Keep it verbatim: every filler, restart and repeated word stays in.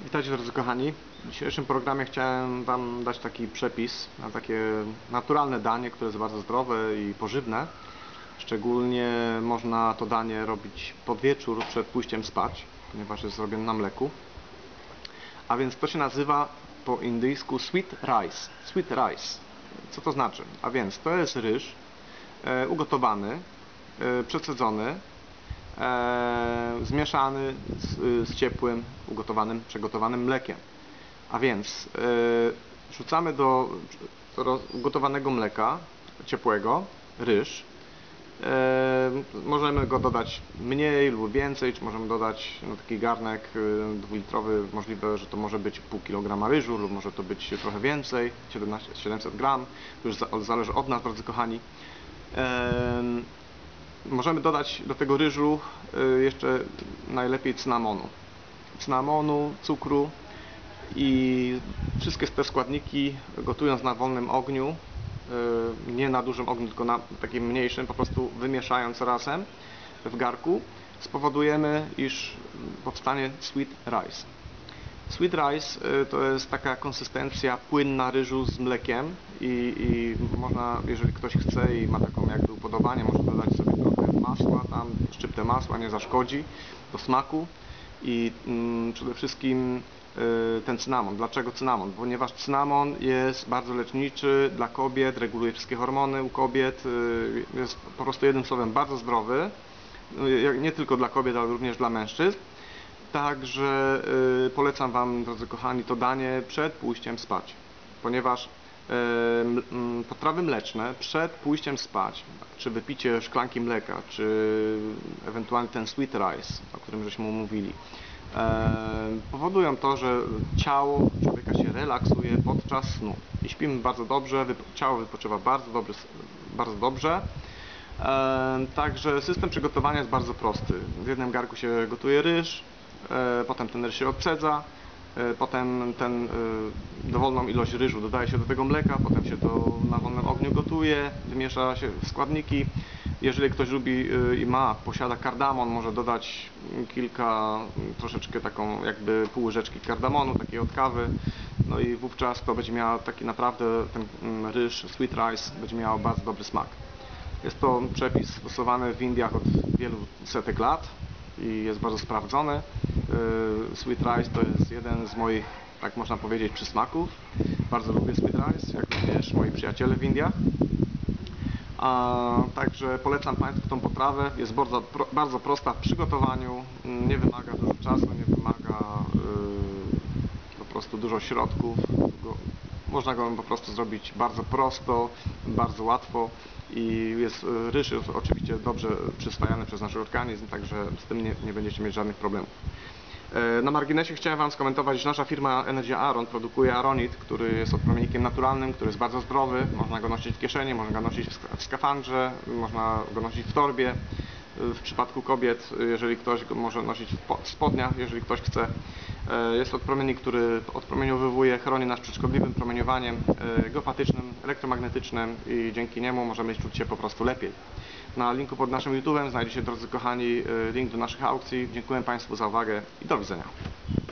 Witajcie drodzy kochani. W dzisiejszym programie chciałem Wam dać taki przepis na takie naturalne danie, które jest bardzo zdrowe i pożywne. Szczególnie można to danie robić pod wieczór przed pójściem spać, ponieważ jest zrobione na mleku. A więc to się nazywa po indyjsku sweet rice. Sweet rice. Co to znaczy? A więc to jest ryż e, ugotowany, e, przecedzony, E, zmieszany z, z ciepłym, ugotowanym, przegotowanym mlekiem. A więc e, wrzucamy do ugotowanego mleka ciepłego ryż. E, możemy go dodać mniej lub więcej, czy możemy dodać no, taki garnek dwulitrowy, możliwe, że to może być pół kilograma ryżu, lub może to być trochę więcej, siedemset gram, to już zależy od nas, drodzy kochani. E, Możemy dodać do tego ryżu jeszcze najlepiej cynamonu. Cynamonu, cukru i wszystkie te składniki gotując na wolnym ogniu, nie na dużym ogniu, tylko na takim mniejszym, po prostu wymieszając razem w garku, spowodujemy, iż powstanie sweet rice. Sweet rice to jest taka konsystencja płynna ryżu z mlekiem i, i można, jeżeli ktoś chce i ma taką jakby upodobanie, może dodać sobie trochę masła, tam szczyptę masła nie zaszkodzi do smaku i mm, przede wszystkim y, ten cynamon. Dlaczego cynamon? Ponieważ cynamon jest bardzo leczniczy dla kobiet, reguluje wszystkie hormony u kobiet, y, jest po prostu jednym słowem bardzo zdrowy, y, nie tylko dla kobiet, ale również dla mężczyzn. Także y, polecam Wam, drodzy kochani, to danie przed pójściem spać, ponieważ y, y, potrawy mleczne przed pójściem spać, czy wypicie szklanki mleka, czy ewentualnie ten sweet rice, o którym żeśmy mówili, y, powodują to, że ciało człowieka się relaksuje podczas snu i śpimy bardzo dobrze, wypo ciało wypoczywa bardzo, dobry, bardzo dobrze. E, także system przygotowania jest bardzo prosty. W jednym garku się gotuje ryż, e, potem ten ryż się odcedza, e, potem ten e, dowolną ilość ryżu dodaje się do tego mleka, potem się to na wolnym ogniu gotuje, wymiesza się składniki. Jeżeli ktoś lubi e, i ma, posiada kardamon, może dodać kilka, troszeczkę taką jakby pół łyżeczki kardamonu, takiej od kawy. No i wówczas to będzie miał taki naprawdę ten ryż, sweet rice, będzie miał bardzo dobry smak. Jest to przepis stosowany w Indiach od wielu setek lat i jest bardzo sprawdzony. Sweet rice to jest jeden z moich, tak można powiedzieć, przysmaków. Bardzo lubię sweet rice, jak również moi przyjaciele w Indiach. A, także polecam Państwu tą potrawę. Jest bardzo, bardzo prosta w przygotowaniu, nie wymaga dużo czasu, nie wymaga yy, po prostu dużo środków. Można go po prostu zrobić bardzo prosto, bardzo łatwo i jest, ryż jest oczywiście dobrze przyswajany przez nasz organizm, także z tym nie, nie będziecie mieć żadnych problemów. Na marginesie chciałem Wam skomentować, że nasza firma Energy Aron produkuje aronit, który jest odpromiennikiem naturalnym, który jest bardzo zdrowy. Można go nosić w kieszeni, można go nosić w skafandrze, można go nosić w torbie. W przypadku kobiet, jeżeli ktoś go może nosić w spodniach, jeżeli ktoś chce. Jest odpromiennik, który odpromieniowuje, chroni nas przed szkodliwym promieniowaniem geopatycznym, elektromagnetycznym i dzięki niemu możemy czuć się po prostu lepiej. Na linku pod naszym YouTube'em znajdziecie, drodzy kochani, link do naszych aukcji. Dziękuję Państwu za uwagę i do widzenia.